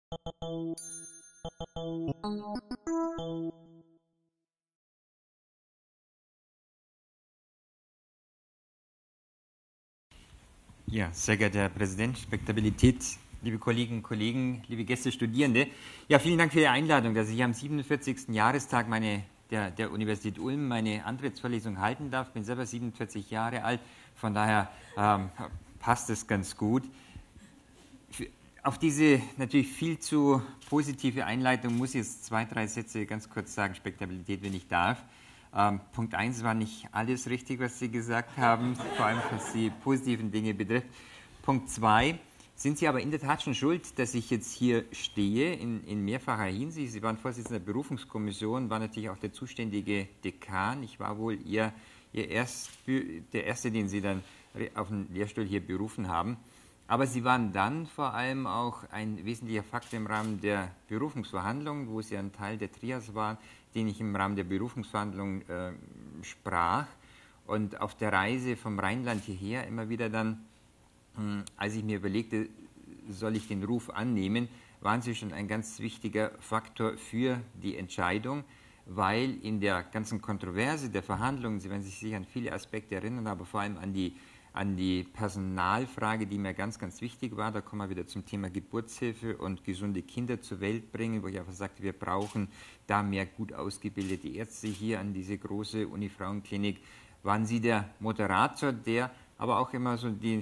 Ja, sehr geehrter Herr Präsident, Spektabilität, liebe Kolleginnen und Kollegen, liebe Gäste, Studierende. Ja, vielen Dank für Ihre Einladung, dass ich am 47. Jahrestag der Universität Ulm meine Antrittsvorlesung halten darf. Ich bin selber 47 Jahre alt, von daher passt es ganz gut. Auf diese natürlich viel zu positive Einleitung muss ich jetzt 2, 3 Sätze ganz kurz sagen, Spektabilität, wenn ich darf. Punkt 1 war nicht alles richtig, was Sie gesagt haben, vor allem was die positiven Dinge betrifft. Punkt 2, sind Sie aber in der Tat schon schuld, dass ich jetzt hier stehe, in mehrfacher Hinsicht. Sie waren Vorsitzender der Berufungskommission, waren natürlich auch der zuständige Dekan. Ich war wohl der Erste, den Sie dann auf den Lehrstuhl hier berufen haben. Aber Sie waren dann vor allem auch ein wesentlicher Faktor im Rahmen der Berufungsverhandlungen, wo Sie ein Teil der Trias waren, den ich im Rahmen der Berufungsverhandlungen sprach. Und auf der Reise vom Rheinland hierher immer wieder dann, als ich mir überlegte, soll ich den Ruf annehmen, waren Sie schon ein ganz wichtiger Faktor für die Entscheidung, weil in der ganzen Kontroverse der Verhandlungen, Sie werden sich sicher an viele Aspekte erinnern, aber vor allem an die Personalfrage, die mir ganz, ganz wichtig war. Da kommen wir wieder zum Thema Geburtshilfe und gesunde Kinder zur Welt bringen, wo ich einfach sagte, wir brauchen da mehr gut ausgebildete Ärzte hier an diese große Uni-Frauenklinik. Waren Sie der Moderator, der aber auch immer so den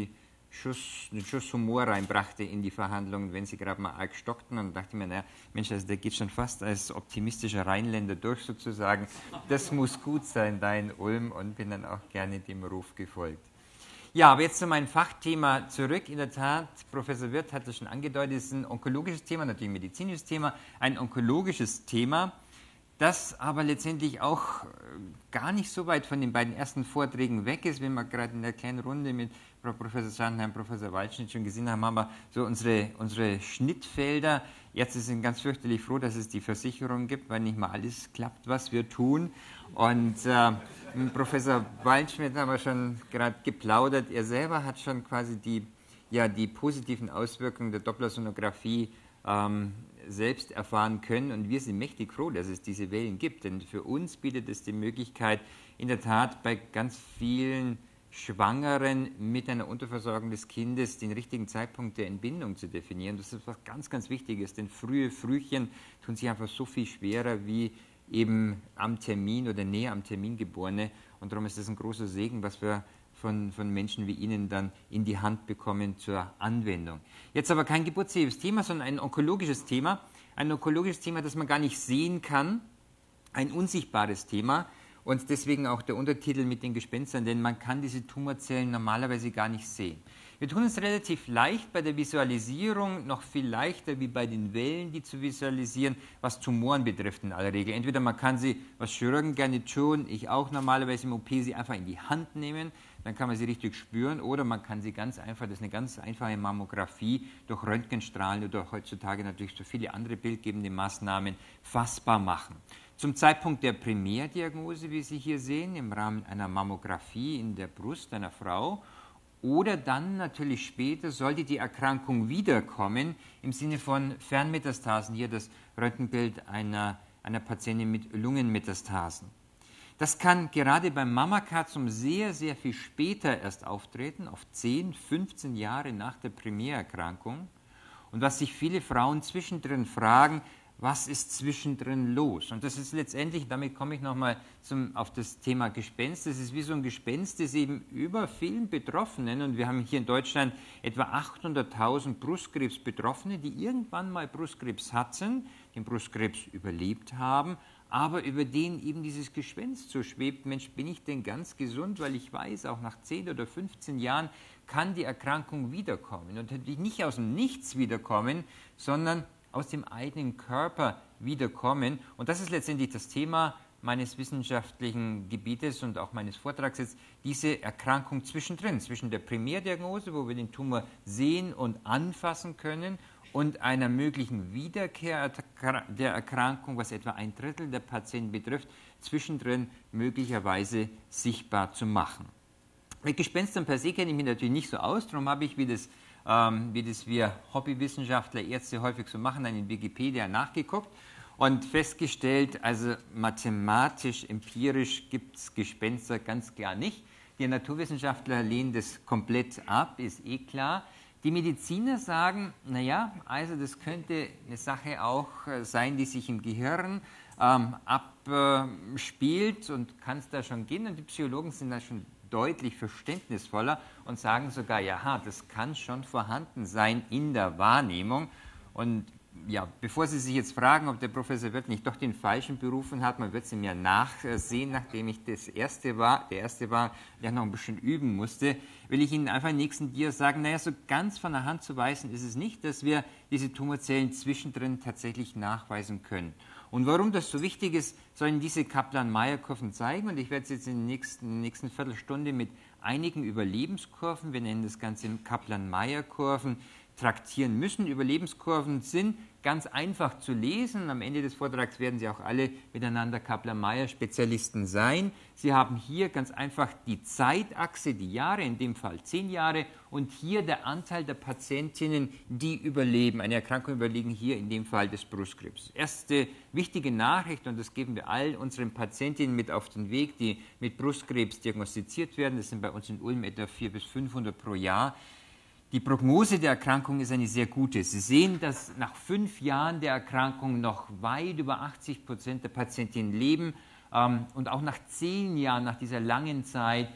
Schuss Humor reinbrachte in die Verhandlungen, wenn sie gerade mal arg stockten. Und dachte mir, naja, Mensch, also der geht schon fast als optimistischer Rheinländer durch sozusagen. Das muss gut sein, da in Ulm, und bin dann auch gerne dem Ruf gefolgt. Ja, aber jetzt zu meinem Fachthema zurück. In der Tat, Professor Wirth hat es schon angedeutet, es ist ein onkologisches Thema, natürlich ein medizinisches Thema, ein onkologisches Thema, das aber letztendlich auch gar nicht so weit von den beiden ersten Vorträgen weg ist. Wenn wir gerade in der kleinen Runde mit Frau Professor Sandheim, Professor Waldschmidt schon gesehen haben, haben wir so unsere Schnittfelder. Ärzte sind ganz fürchterlich froh, dass es die Versicherung gibt, weil nicht mal alles klappt, was wir tun. Und mit Professor Waldschmidt haben wir schon gerade geplaudert. Er selber hat schon quasi die positiven Auswirkungen der Dopplersonographie selbst erfahren können, und wir sind mächtig froh, dass es diese Wellen gibt, denn für uns bietet es die Möglichkeit, in der Tat bei ganz vielen Schwangeren mit einer Unterversorgung des Kindes den richtigen Zeitpunkt der Entbindung zu definieren. Das ist was ganz, ganz Wichtiges, denn frühe Frühchen tun sich einfach so viel schwerer wie eben am Termin oder näher am Termin Geborene, und darum ist es ein großer Segen, was wir von Menschen wie Ihnen dann in die Hand bekommen zur Anwendung. Jetzt aber kein geburtshilfes Thema, sondern ein onkologisches Thema, das man gar nicht sehen kann, ein unsichtbares Thema, und deswegen auch der Untertitel mit den Gespenstern, denn man kann diese Tumorzellen normalerweise gar nicht sehen. Wir tun es relativ leicht bei der Visualisierung, noch viel leichter wie bei den Wellen, die zu visualisieren, was Tumoren betrifft in aller Regel. Entweder man kann sie, was Chirurgen gerne tun, ich auch normalerweise im OP, sie einfach in die Hand nehmen, dann kann man sie richtig spüren, oder man kann sie ganz einfach, das ist eine ganz einfache Mammographie, durch Röntgenstrahlen oder heutzutage natürlich so viele andere bildgebende Maßnahmen fassbar machen. Zum Zeitpunkt der Primärdiagnose, wie Sie hier sehen, im Rahmen einer Mammographie in der Brust einer Frau, oder dann natürlich später, sollte die Erkrankung wiederkommen, im Sinne von Fernmetastasen, hier das Röntgenbild einer Patientin mit Lungenmetastasen. Das kann gerade beim Mammakarzinom sehr, sehr viel später erst auftreten, auf 10, 15 Jahre nach der Primärerkrankung. Und was sich viele Frauen zwischendrin fragen, was ist zwischendrin los? Und das ist letztendlich, damit komme ich nochmal auf das Thema Gespenst, das ist wie so ein Gespenst, das eben über vielen Betroffenen, und wir haben hier in Deutschland etwa 800.000 Brustkrebsbetroffene, die irgendwann mal Brustkrebs hatten, den Brustkrebs überlebt haben, aber über den eben dieses Gespenst so schwebt, Mensch, bin ich denn ganz gesund, weil ich weiß, auch nach 10 oder 15 Jahren kann die Erkrankung wiederkommen, und natürlich nicht aus dem Nichts wiederkommen, sondern aus dem eigenen Körper wiederkommen. Und das ist letztendlich das Thema meines wissenschaftlichen Gebietes und auch meines Vortrags jetzt, diese Erkrankung zwischendrin, zwischen der Primärdiagnose, wo wir den Tumor sehen und anfassen können, und einer möglichen Wiederkehr der Erkrankung, was etwa 1/3 der Patienten betrifft, zwischendrin möglicherweise sichtbar zu machen. Mit Gespenstern per se kenne ich mich natürlich nicht so aus, darum habe ich, wie das wie das wir Hobbywissenschaftler, Ärzte häufig so machen, dann in Wikipedia nachgeguckt und festgestellt, also mathematisch, empirisch gibt es Gespenster ganz klar nicht. Die Naturwissenschaftler lehnen das komplett ab, ist eh klar. Die Mediziner sagen, naja, also das könnte eine Sache auch sein, die sich im Gehirn abspielt und kann es da schon gehen. Und die Psychologen sind da schon deutlich verständnisvoller und sagen sogar, ja, das kann schon vorhanden sein in der Wahrnehmung. Und ja, bevor Sie sich jetzt fragen, ob der Professor Wirth nicht doch den Falschen berufen hat, man wird es ihm ja nachsehen, nachdem ich der erste war, der noch ein bisschen üben musste, will ich Ihnen einfach im nächsten Dia sagen, naja, so ganz von der Hand zu weisen ist es nicht, dass wir diese Tumorzellen zwischendrin tatsächlich nachweisen können. Und warum das so wichtig ist, sollen diese Kaplan-Meier-Kurven zeigen. Und ich werde es jetzt in der nächsten Viertelstunde mit einigen Überlebenskurven, wir nennen das Ganze Kaplan-Meier-Kurven, traktieren müssen. Überlebenskurven sind ganz einfach zu lesen. Am Ende des Vortrags werden Sie auch alle miteinander Kaplan-Meier-Spezialisten sein. Sie haben hier ganz einfach die Zeitachse, die Jahre, in dem Fall 10 Jahre, und hier der Anteil der Patientinnen, die überleben. Eine Erkrankung überlegen hier in dem Fall des Brustkrebs. Erste wichtige Nachricht, und das geben wir all unseren Patientinnen mit auf den Weg, die mit Brustkrebs diagnostiziert werden. Das sind bei uns in Ulm etwa 400 bis 500 pro Jahr. Die Prognose der Erkrankung ist eine sehr gute. Sie sehen, dass nach 5 Jahren der Erkrankung noch weit über 80% der Patientinnen leben und auch nach 10 Jahren, nach dieser langen Zeit,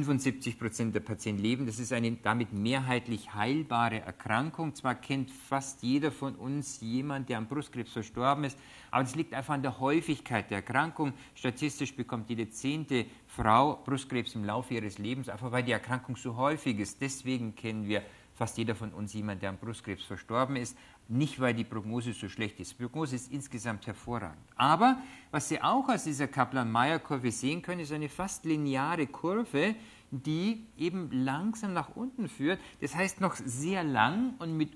75% der Patienten leben. Das ist eine damit mehrheitlich heilbare Erkrankung. Zwar kennt fast jeder von uns jemanden, der an Brustkrebs verstorben ist, aber es liegt einfach an der Häufigkeit der Erkrankung. Statistisch bekommt jede 10. Frau Brustkrebs im Laufe ihres Lebens, einfach weil die Erkrankung so häufig ist. Deswegen kennen wir fast jeder von uns jemanden, der an Brustkrebs verstorben ist, nicht weil die Prognose so schlecht ist. Die Prognose ist insgesamt hervorragend. Aber was Sie auch aus dieser Kaplan-Meier-Kurve sehen können, ist eine fast lineare Kurve, die eben langsam nach unten führt. Das heißt, noch sehr lang und mit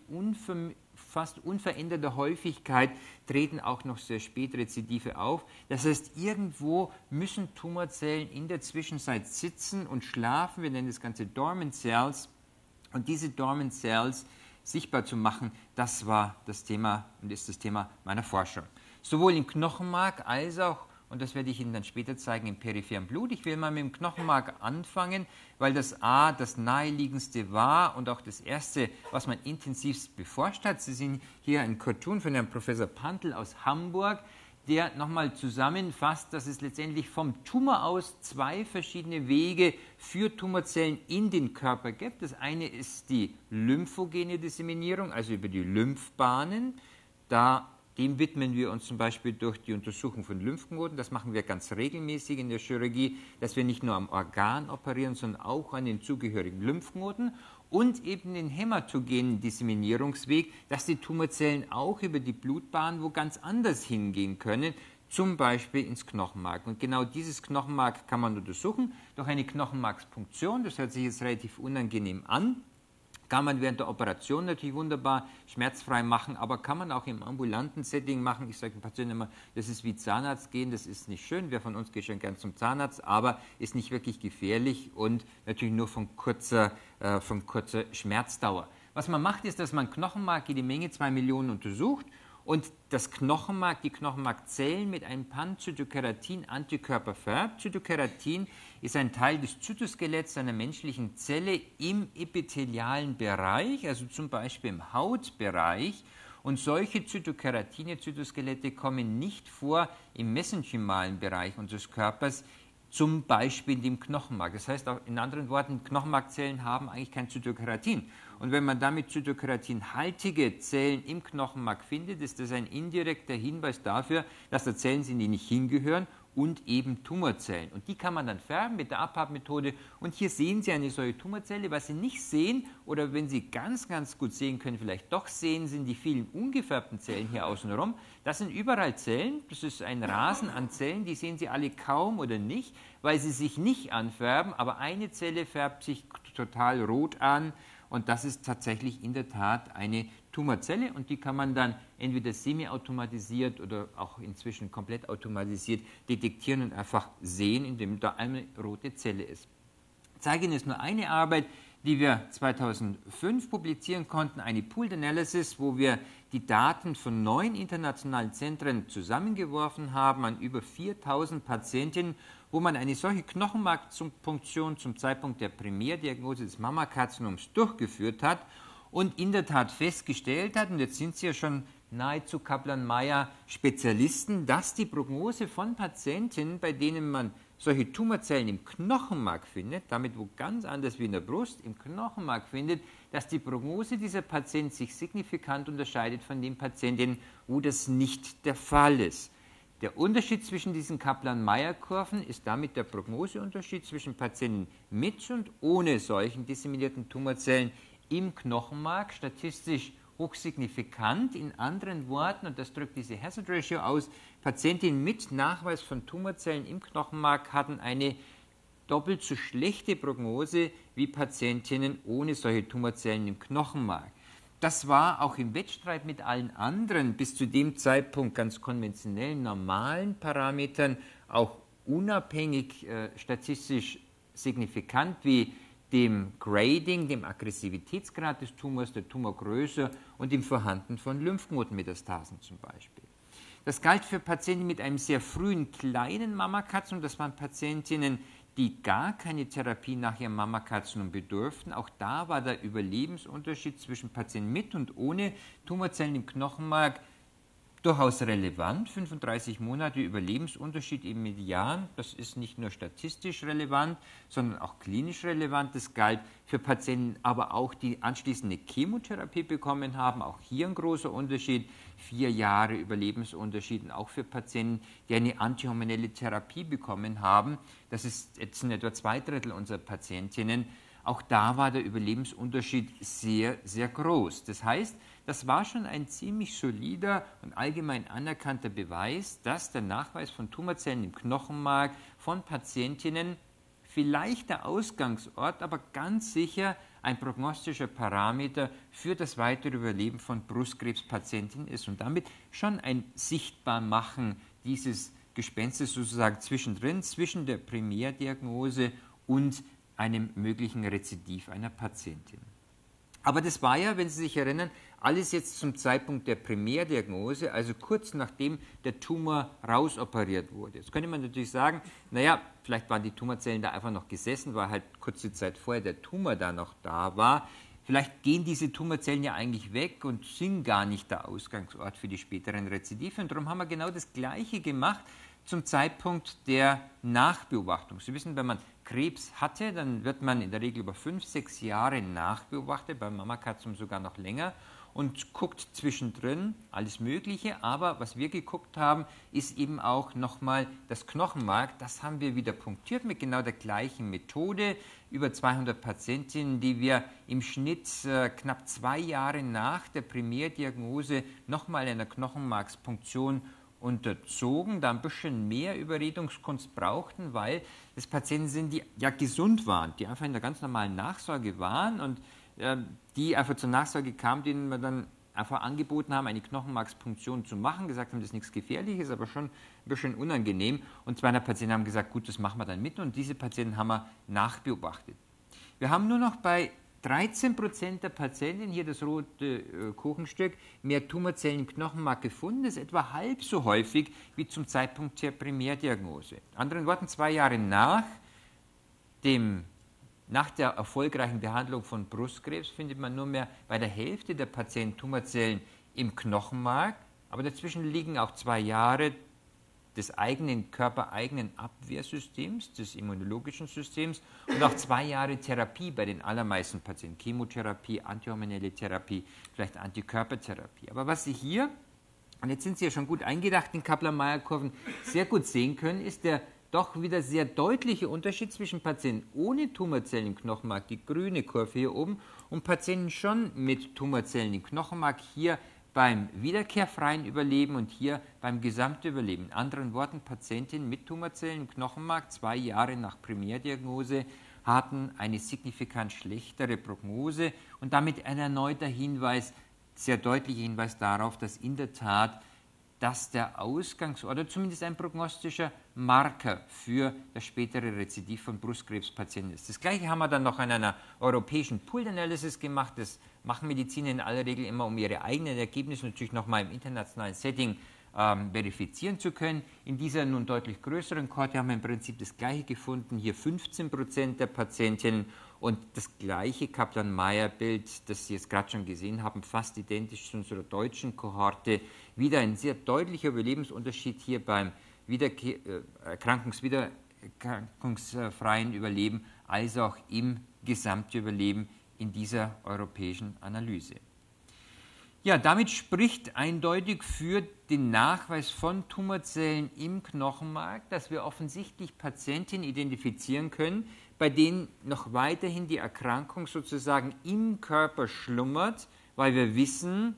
fast unveränderter Häufigkeit treten auch noch sehr spät Rezidive auf. Das heißt, irgendwo müssen Tumorzellen in der Zwischenzeit sitzen und schlafen. Wir nennen das Ganze Dormant Cells. Und diese Dormant Cells sichtbar zu machen, das war das Thema und ist das Thema meiner Forschung. Sowohl im Knochenmark als auch, und das werde ich Ihnen dann später zeigen, im peripheren Blut. Ich will mal mit dem Knochenmark anfangen, weil das A das naheliegendste war und auch das erste, was man intensivst beforscht hat. Sie sehen hier ein Cartoon von Herrn Professor Pantl aus Hamburg, der nochmal zusammenfasst, dass es letztendlich vom Tumor aus 2 verschiedene Wege für Tumorzellen in den Körper gibt. Das eine ist die lymphogene Disseminierung, also über die Lymphbahnen. Dem widmen wir uns zum Beispiel durch die Untersuchung von Lymphknoten. Das machen wir ganz regelmäßig in der Chirurgie, dass wir nicht nur am Organ operieren, sondern auch an den zugehörigen Lymphknoten. Und eben den hämatogenen Disseminierungsweg, dass die Tumorzellen auch über die Blutbahn wo ganz anders hingehen können, zum Beispiel ins Knochenmark. Und genau dieses Knochenmark kann man untersuchen durch eine Knochenmarkspunktion. Das hört sich jetzt relativ unangenehm an. Kann man während der Operation natürlich wunderbar schmerzfrei machen, aber kann man auch im ambulanten Setting machen. Ich sage den Patienten immer, das ist wie Zahnarzt gehen, das ist nicht schön. Wer von uns geht schon gern zum Zahnarzt, aber ist nicht wirklich gefährlich und natürlich nur von kurzer Schmerzdauer. Was man macht, ist, dass man Knochenmark jede Menge 2 Millionen untersucht und das Knochenmark, die Knochenmarkzellen mit einem Pan-Zytokeratin-Antikörper färbt. Zytokeratin ist ein Teil des Zytoskeletts einer menschlichen Zelle im epithelialen Bereich, also zum Beispiel im Hautbereich. Und solche Zytokeratine-Zytoskelette kommen nicht vor im mesenchymalen Bereich unseres Körpers, zum Beispiel in dem Knochenmark. Das heißt auch in anderen Worten, Knochenmarkzellen haben eigentlich kein Zytokeratin. Und wenn man damit zytokeratinhaltige Zellen im Knochenmark findet, ist das ein indirekter Hinweis dafür, dass da Zellen sind, die nicht hingehören und eben Tumorzellen. Und die kann man dann färben mit der Abfarbmethode. Und hier sehen Sie eine solche Tumorzelle. Was Sie nicht sehen, oder wenn Sie ganz, ganz gut sehen können, vielleicht doch sehen, sind die vielen ungefärbten Zellen hier außenrum. Das sind überall Zellen. Das ist ein Rasen an Zellen. Die sehen Sie alle kaum oder nicht, weil sie sich nicht anfärben. Aber eine Zelle färbt sich total rot an. Und das ist tatsächlich in der Tat eine Tumorzelle und die kann man dann entweder semi-automatisiert oder auch inzwischen komplett automatisiert detektieren und einfach sehen, indem da eine rote Zelle ist. Ich zeige Ihnen jetzt nur eine Arbeit, die wir 2005 publizieren konnten, eine Pooled Analysis, wo wir die Daten von 9 internationalen Zentren zusammengeworfen haben an über 4000 Patientinnen, wo man eine solche Knochenmarkpunktion zum Zeitpunkt der Primärdiagnose des Mammakarzinoms durchgeführt hat und in der Tat festgestellt hat, und jetzt sind Sie ja schon nahezu Kaplan-Meier Spezialisten, dass die Prognose von Patientinnen, bei denen man solche Tumorzellen im Knochenmark findet, damit wo ganz anders wie in der Brust, im Knochenmark findet, dass die Prognose dieser Patienten sich signifikant unterscheidet von den Patientinnen, wo das nicht der Fall ist. Der Unterschied zwischen diesen Kaplan-Meier-Kurven ist damit der Prognoseunterschied zwischen Patienten mit und ohne solchen disseminierten Tumorzellen im Knochenmark, statistisch hochsignifikant. In anderen Worten, und das drückt diese Hazard Ratio aus, Patientinnen mit Nachweis von Tumorzellen im Knochenmark hatten eine doppelt so schlechte Prognose wie Patientinnen ohne solche Tumorzellen im Knochenmark. Das war auch im Wettstreit mit allen anderen bis zu dem Zeitpunkt ganz konventionellen, normalen Parametern auch unabhängig statistisch signifikant wie dem Grading, dem Aggressivitätsgrad des Tumors, der Tumorgröße und dem Vorhanden von Lymphknotenmetastasen zum Beispiel. Das galt für Patienten mit einem sehr frühen kleinen Mammakarzinom, das waren Patientinnen, die gar keine Therapie nach ihrem Mammakarzinom bedurften. Auch da war der Überlebensunterschied zwischen Patienten mit und ohne Tumorzellen im Knochenmark durchaus relevant. 35 Monate Überlebensunterschied im Median, das ist nicht nur statistisch relevant, sondern auch klinisch relevant. Das galt für Patienten, aber auch die anschließende Chemotherapie bekommen haben. Auch hier ein großer Unterschied, 4 Jahre Überlebensunterschied. Und auch für Patienten, die eine antihormonelle Therapie bekommen haben. Das ist jetzt in etwa 2/3 unserer Patientinnen. Auch da war der Überlebensunterschied sehr, sehr groß. Das heißt, das war schon ein ziemlich solider und allgemein anerkannter Beweis, dass der Nachweis von Tumorzellen im Knochenmark von Patientinnen vielleicht der Ausgangsort, aber ganz sicher ein prognostischer Parameter für das weitere Überleben von Brustkrebspatientinnen ist und damit schon ein Sichtbarmachen dieses Gespenstes sozusagen zwischendrin, zwischen der Primärdiagnose und einem möglichen Rezidiv einer Patientin. Aber das war ja, wenn Sie sich erinnern, alles jetzt zum Zeitpunkt der Primärdiagnose, also kurz nachdem der Tumor rausoperiert wurde. Jetzt könnte man natürlich sagen, naja, vielleicht waren die Tumorzellen da einfach noch gesessen, weil halt kurze Zeit vorher der Tumor da noch da war. Vielleicht gehen diese Tumorzellen ja eigentlich weg und sind gar nicht der Ausgangsort für die späteren Rezidive. Und darum haben wir genau das Gleiche gemacht zum Zeitpunkt der Nachbeobachtung. Sie wissen, wenn man Krebs hatte, dann wird man in der Regel über 5, 6 Jahre nachbeobachtet, beim Mammakarzinom sogar noch länger und guckt zwischendrin alles Mögliche. Aber was wir geguckt haben, ist eben auch nochmal das Knochenmark. Das haben wir wieder punktiert mit genau der gleichen Methode. Über 200 Patientinnen, die wir im Schnitt knapp 2 Jahre nach der Primärdiagnose nochmal einer Knochenmarkspunktion unterzogen, da ein bisschen mehr Überredungskunst brauchten, weil es Patienten sind, die ja gesund waren, die einfach in der ganz normalen Nachsorge waren und die einfach zur Nachsorge kamen, denen wir dann einfach angeboten haben, eine Knochenmarkspunktion zu machen, gesagt haben, das ist nichts Gefährliches, aber schon ein bisschen unangenehm. Und 200 Patienten haben gesagt, gut, das machen wir dann mit und diese Patienten haben wir nachbeobachtet. Wir haben nur noch bei 13% der Patienten, hier das rote Kuchenstück, mehr Tumorzellen im Knochenmark gefunden. Das ist etwa halb so häufig wie zum Zeitpunkt der Primärdiagnose. In anderen Worten, 2 Jahre nach der erfolgreichen Behandlung von Brustkrebs findet man nur mehr bei der Hälfte der Patienten Tumorzellen im Knochenmark, aber dazwischen liegen auch 2 Jahre des körpereigenen Abwehrsystems, des immunologischen Systems und auch 2 Jahre Therapie bei den allermeisten Patienten. Chemotherapie, antihormonelle Therapie, vielleicht Antikörpertherapie. Aber was Sie hier, und jetzt sind Sie ja schon gut eingedacht in Kaplan-Meier-Kurven, sehr gut sehen können, ist der doch wieder sehr deutliche Unterschied zwischen Patienten ohne Tumorzellen im Knochenmark, die grüne Kurve hier oben, und Patienten schon mit Tumorzellen im Knochenmark, hier beim wiederkehrfreien Überleben und hier beim Gesamtüberleben. In anderen Worten, Patientinnen mit Tumorzellen im Knochenmark 2 Jahre nach Primärdiagnose hatten eine signifikant schlechtere Prognose und damit ein erneuter Hinweis, sehr deutlicher Hinweis darauf, dass in der Tat das der Ausgangs- oder zumindest ein prognostischer Marker für das spätere Rezidiv von Brustkrebspatienten ist. Das Gleiche haben wir dann noch an einer europäischen Pooled Analysis gemacht. Das machen Mediziner in aller Regel immer, um ihre eigenen Ergebnisse natürlich nochmal im internationalen Setting verifizieren zu können. In dieser nun deutlich größeren Kohorte haben wir im Prinzip das Gleiche gefunden. Hier 15% der Patientinnen und das gleiche Kaplan-Meier-Bild, das Sie jetzt gerade schon gesehen haben, fast identisch zu unserer deutschen Kohorte. Wieder ein sehr deutlicher Überlebensunterschied hier beim erkrankungsfreien Überleben als auch im Gesamtüberleben in dieser europäischen Analyse. Ja, damit spricht eindeutig für den Nachweis von Tumorzellen im Knochenmark, dass wir offensichtlich Patientinnen identifizieren können, bei denen noch weiterhin die Erkrankung sozusagen im Körper schlummert, weil wir wissen,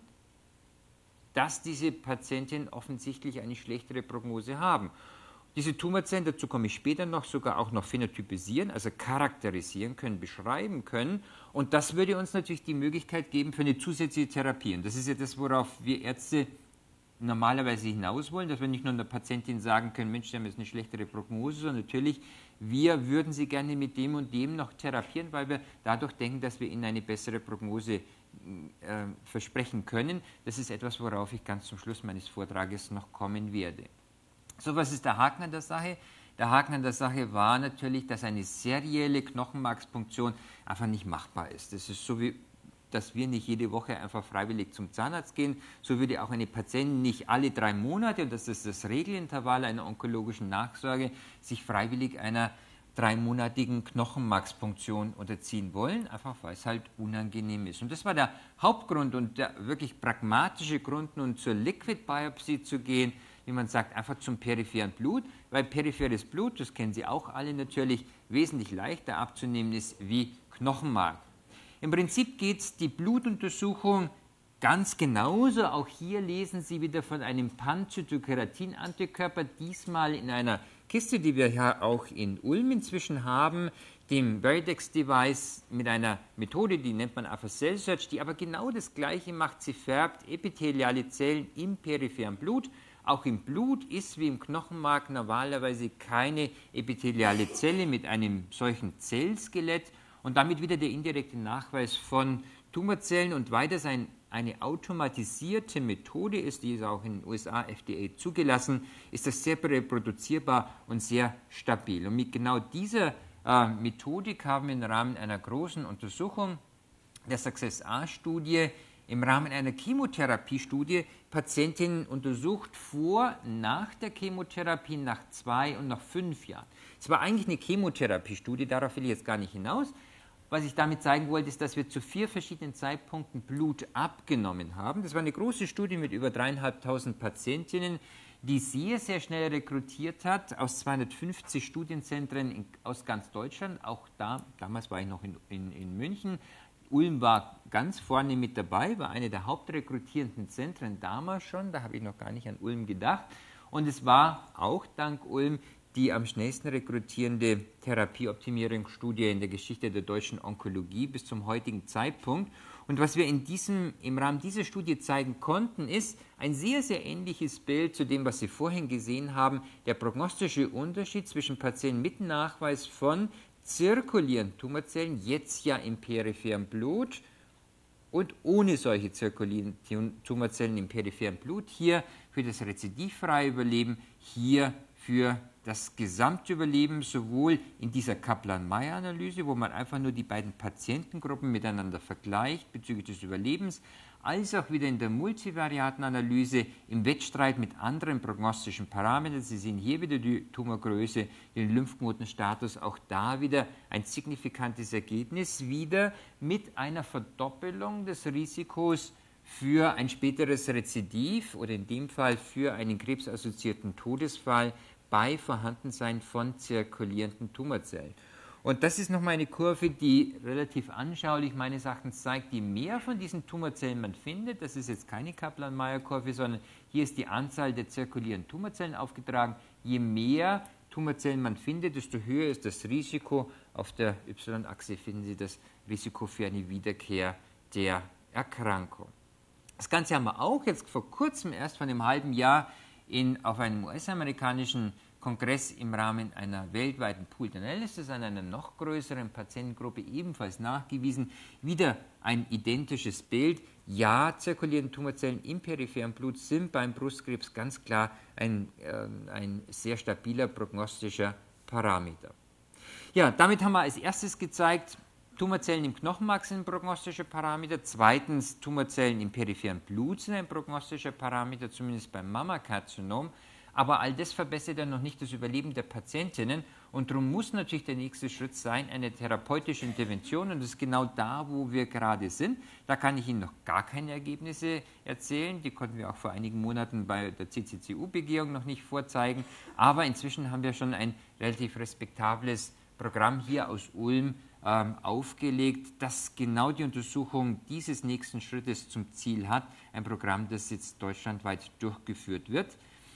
dass diese Patientinnen offensichtlich eine schlechtere Prognose haben. Diese Tumorzellen, dazu komme ich später noch, sogar auch noch phänotypisieren, also charakterisieren können, beschreiben können. Und das würde uns natürlich die Möglichkeit geben für eine zusätzliche Therapie. Und das ist ja das, worauf wir Ärzte normalerweise hinaus wollen, dass wir nicht nur einer Patientin sagen können, Mensch, Sie haben jetzt eine schlechtere Prognose, sondern natürlich, wir würden Sie gerne mit dem und dem noch therapieren, weil wir dadurch denken, dass wir Ihnen eine bessere Prognose versprechen können. Das ist etwas, worauf ich ganz zum Schluss meines Vortrages noch kommen werde. So, was ist der Haken an der Sache? Der Haken an der Sache war natürlich, dass eine serielle Knochenmarkspunktion einfach nicht machbar ist. Das ist so wie, dass wir nicht jede Woche einfach freiwillig zum Zahnarzt gehen. So würde auch eine Patientin nicht alle 3 Monate, und das ist das Regelintervall einer onkologischen Nachsorge, sich freiwillig einer 3-monatigen Knochenmarkspunktion unterziehen wollen, einfach weil es halt unangenehm ist. Und das war der Hauptgrund und der wirklich pragmatische Grund, nun zur Liquid Biopsy zu gehen, wie man sagt, einfach zum peripheren Blut, weil peripheres Blut, das kennen Sie auch alle natürlich, wesentlich leichter abzunehmen ist wie Knochenmark. Im Prinzip geht die Blutuntersuchung ganz genauso. Auch hier lesen Sie wieder von einem Panzytokeratin-Antikörper, diesmal in einer Kiste, die wir ja auch in Ulm inzwischen haben, dem Veridex-Device mit einer Methode, die nennt man einfach Cell Search, die aber genau das Gleiche macht. Sie färbt epitheliale Zellen im peripheren Blut. Auch im Blut ist wie im Knochenmark normalerweise keine epitheliale Zelle mit einem solchen Zellskelett und damit wieder der indirekte Nachweis von Tumorzellen und weiters eine automatisierte Methode ist, die ist auch in den USA FDA zugelassen, ist das sehr reproduzierbar und sehr stabil. Und mit genau dieser Methodik haben wir im Rahmen einer großen Untersuchung der Success-A-Studie im Rahmen einer Chemotherapiestudie Patientinnen untersucht vor, nach der Chemotherapie, nach 2 und nach 5 Jahren. Es war eigentlich eine Chemotherapiestudie, darauf will ich jetzt gar nicht hinaus. Was ich damit zeigen wollte, ist, dass wir zu 4 verschiedenen Zeitpunkten Blut abgenommen haben. Das war eine große Studie mit über 3.500 Patientinnen, die sehr, sehr schnell rekrutiert hat aus 250 Studienzentren aus ganz Deutschland. Auch damals war ich noch in München. Ulm war ganz vorne mit dabei, war eine der hauptrekrutierenden Zentren damals schon, da habe ich noch gar nicht an Ulm gedacht. Und es war auch dank Ulm die am schnellsten rekrutierende Therapieoptimierungsstudie in der Geschichte der deutschen Onkologie bis zum heutigen Zeitpunkt. Und was wir im Rahmen dieser Studie zeigen konnten, ist ein sehr, sehr ähnliches Bild zu dem, was Sie vorhin gesehen haben, der prognostische Unterschied zwischen Patienten mit Nachweis von zirkulierenden Tumorzellen, jetzt ja im peripheren Blut und ohne solche zirkulierenden Tumorzellen im peripheren Blut, hier für das rezidivfreie Überleben, hier für das Gesamtüberleben, sowohl in dieser Kaplan-Meier-Analyse, wo man einfach nur die beiden Patientengruppen miteinander vergleicht bezüglich des Überlebens, als auch wieder in der Multivariatenanalyse im Wettstreit mit anderen prognostischen Parametern. Sie sehen hier wieder die Tumorgröße, den Lymphknotenstatus, auch da wieder ein signifikantes Ergebnis, wieder mit einer Verdoppelung des Risikos für ein späteres Rezidiv oder in dem Fall für einen krebsassoziierten Todesfall bei Vorhandensein von zirkulierenden Tumorzellen. Und das ist nochmal eine Kurve, die relativ anschaulich meines Erachtens zeigt, je mehr von diesen Tumorzellen man findet, das ist jetzt keine Kaplan-Meier-Kurve, sondern hier ist die Anzahl der zirkulierenden Tumorzellen aufgetragen, je mehr Tumorzellen man findet, desto höher ist das Risiko. Auf der Y-Achse finden Sie das Risiko für eine Wiederkehr der Erkrankung. Das Ganze haben wir auch jetzt vor kurzem, erst vor einem halben Jahr, auf einem US-amerikanischen Kongress im Rahmen einer weltweiten Pooled Analysis an einer noch größeren Patientengruppe ebenfalls nachgewiesen. Wieder ein identisches Bild. Ja, zirkulierende Tumorzellen im peripheren Blut sind beim Brustkrebs ganz klar ein sehr stabiler prognostischer Parameter. Ja, damit haben wir als erstes gezeigt, Tumorzellen im Knochenmark sind ein prognostischer Parameter. Zweitens, Tumorzellen im peripheren Blut sind ein prognostischer Parameter, zumindest beim Mammakarzinom. Aber all das verbessert ja noch nicht das Überleben der Patientinnen. Und darum muss natürlich der nächste Schritt sein, eine therapeutische Intervention. Und das ist genau da, wo wir gerade sind. Da kann ich Ihnen noch gar keine Ergebnisse erzählen. Die konnten wir auch vor einigen Monaten bei der CCCU-Begehung noch nicht vorzeigen. Aber inzwischen haben wir schon ein relativ respektables Programm hier aus Ulm aufgelegt, das genau die Untersuchung dieses nächsten Schrittes zum Ziel hat. Ein Programm, das jetzt deutschlandweit durchgeführt wird.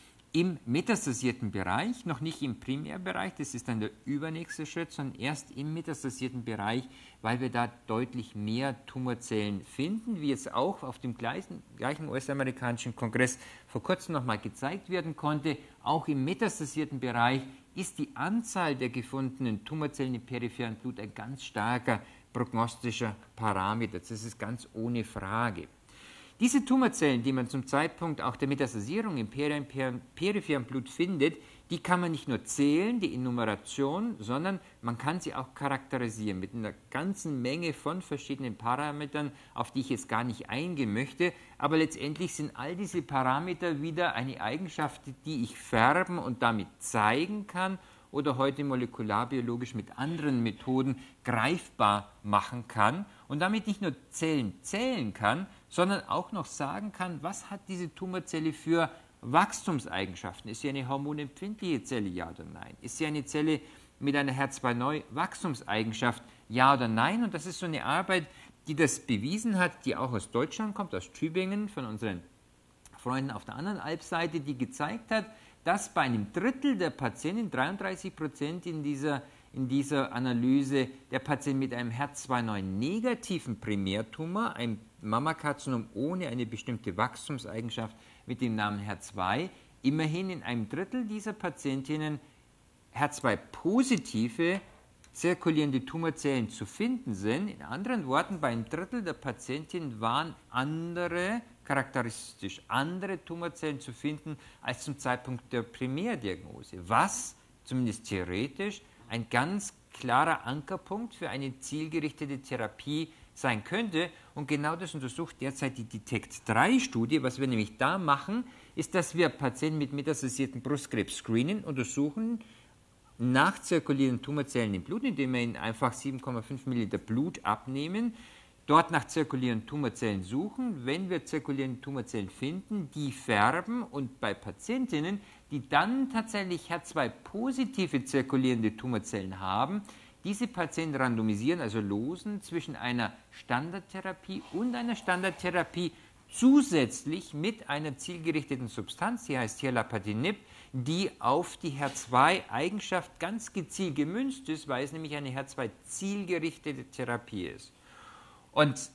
Im metastasierten Bereich, noch nicht im Primärbereich, das ist dann der übernächste Schritt, sondern erst im metastasierten Bereich, weil wir da deutlich mehr Tumorzellen finden, wie jetzt auch auf dem gleichen US-amerikanischen Kongress vor kurzem nochmal gezeigt werden konnte. Auch im metastasierten Bereich ist die Anzahl der gefundenen Tumorzellen im peripheren Blut ein ganz starker prognostischer Parameter. Das ist ganz ohne Frage. Diese Tumorzellen, die man zum Zeitpunkt auch der Metastasierung im peripheren Blut findet, die kann man nicht nur zählen, die Enumeration, sondern man kann sie auch charakterisieren mit einer ganzen Menge von verschiedenen Parametern, auf die ich jetzt gar nicht eingehen möchte. Aber letztendlich sind all diese Parameter wieder eine Eigenschaft, die ich färben und damit zeigen kann oder heute molekularbiologisch mit anderen Methoden greifbar machen kann und damit nicht nur Zellen zählen kann, sondern auch noch sagen kann, was hat diese Tumorzelle für Wachstumseigenschaften. Ist sie eine hormonempfindliche Zelle, ja oder nein? Ist sie eine Zelle mit einer HER2-Neu-Wachstumseigenschaft, ja oder nein? Und das ist so eine Arbeit, die das bewiesen hat, die auch aus Deutschland kommt, aus Tübingen, von unseren Freunden auf der anderen Alpseite, die gezeigt hat, dass bei einem Drittel der Patienten, 33% in dieser Analyse, der Patient mit einem HER2-9-negativen Primärtumor, einem Mammakarzinom ohne eine bestimmte Wachstumseigenschaft mit dem Namen HER2, immerhin in einem Drittel dieser Patientinnen HER2-positive zirkulierende Tumorzellen zu finden sind. In anderen Worten, bei einem Drittel der Patientinnen waren charakteristisch andere Tumorzellen zu finden als zum Zeitpunkt der Primärdiagnose, was zumindest theoretisch ein ganz klarer Ankerpunkt für eine zielgerichtete Therapie sein könnte. Und genau das untersucht derzeit die DETECT-3-Studie. Was wir nämlich da machen, ist, dass wir Patienten mit metastasierten Brustkrebs screenen, untersuchen nach zirkulierenden Tumorzellen im Blut, indem wir ihnen einfach 7,5 Milliliter Blut abnehmen, dort nach zirkulierenden Tumorzellen suchen. Wenn wir zirkulierende Tumorzellen finden, die färben und bei Patientinnen, die dann tatsächlich HER2-positive zirkulierende Tumorzellen haben, diese Patienten randomisieren, also losen zwischen einer Standardtherapie und einer Standardtherapie zusätzlich mit einer zielgerichteten Substanz, die heißt Tirlapatinib, die auf die HER2-Eigenschaft ganz gezielt gemünzt ist, weil es nämlich eine HER2-zielgerichtete Therapie ist. Und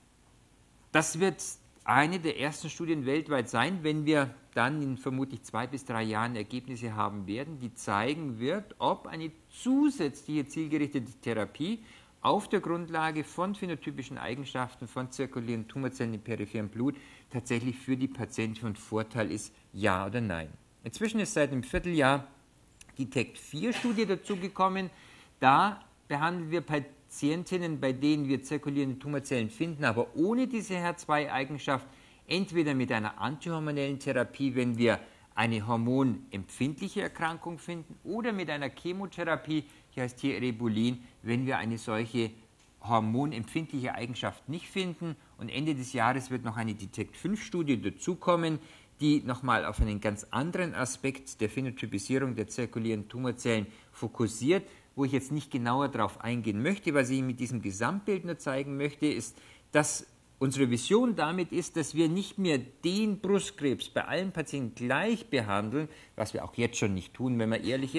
das wird eine der ersten Studien weltweit sein, wenn wir dann in vermutlich 2 bis 3 Jahren Ergebnisse haben werden, die zeigen wird, ob eine zusätzliche zielgerichtete Therapie auf der Grundlage von phänotypischen Eigenschaften von zirkulierenden Tumorzellen im peripheren Blut tatsächlich für die Patienten von Vorteil ist, ja oder nein. Inzwischen ist seit einem Vierteljahr die TECT-4-Studie dazugekommen. Da behandeln wir Patientinnen, bei denen wir zirkulierende Tumorzellen finden, aber ohne diese HER2-Eigenschaft, entweder mit einer antihormonellen Therapie, wenn wir eine hormonempfindliche Erkrankung finden, oder mit einer Chemotherapie, die heißt hier Eribulin, wenn wir eine solche hormonempfindliche Eigenschaft nicht finden. Und Ende des Jahres wird noch eine DETECT-5-Studie dazukommen, die nochmal auf einen ganz anderen Aspekt der Phänotypisierung der zirkulierenden Tumorzellen fokussiert, wo ich jetzt nicht genauer darauf eingehen möchte. Was ich mit diesem Gesamtbild nur zeigen möchte, ist, dass unsere Vision damit ist, dass wir nicht mehr den Brustkrebs bei allen Patienten gleich behandeln, was wir auch jetzt schon nicht tun, wenn man ehrlich ist,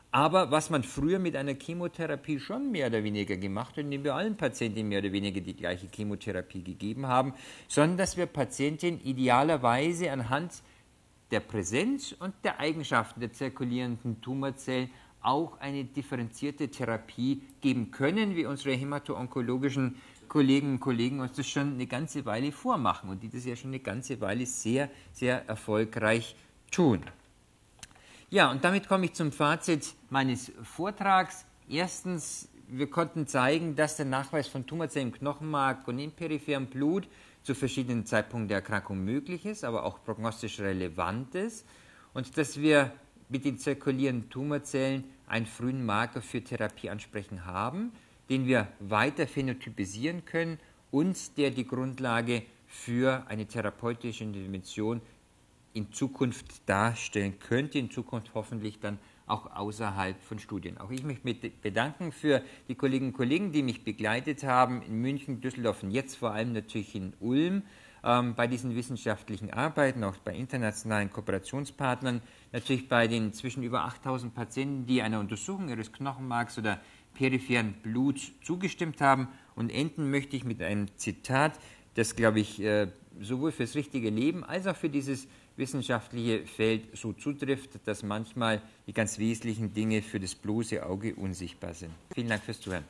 Aber was man früher mit einer Chemotherapie schon mehr oder weniger gemacht hat, indem wir allen Patienten mehr oder weniger die gleiche Chemotherapie gegeben haben, sondern dass wir Patienten idealerweise anhand der Präsenz und der Eigenschaften der zirkulierenden Tumorzellen auch eine differenzierte Therapie geben können, wie unsere hämato-onkologischen Kolleginnen und Kollegen uns das schon eine ganze Weile vormachen und die das ja schon eine ganze Weile sehr, sehr erfolgreich tun. Ja, und damit komme ich zum Fazit meines Vortrags. Erstens, wir konnten zeigen, dass der Nachweis von Tumorzellen im Knochenmark und im peripheren Blut zu verschiedenen Zeitpunkten der Erkrankung möglich ist, aber auch prognostisch relevant ist und dass wir mit den zirkulierenden Tumorzellen einen frühen Marker für Therapieansprechen haben, den wir weiter phänotypisieren können und der die Grundlage für eine therapeutische Intervention in Zukunft darstellen könnte, in Zukunft hoffentlich dann auch außerhalb von Studien. Auch ich möchte mich bedanken für die Kolleginnen und Kollegen, die mich begleitet haben in München, Düsseldorf und jetzt vor allem natürlich in Ulm bei diesen wissenschaftlichen Arbeiten, auch bei internationalen Kooperationspartnern, natürlich bei den zwischen über 8000 Patienten, die einer Untersuchung ihres Knochenmarks oder peripheren Bluts zugestimmt haben. Und enden möchte ich mit einem Zitat, das, glaube ich, sowohl fürs richtige Leben als auch für dieses wissenschaftliche Feld so zutrifft, dass manchmal die ganz wesentlichen Dinge für das bloße Auge unsichtbar sind. Vielen Dank fürs Zuhören.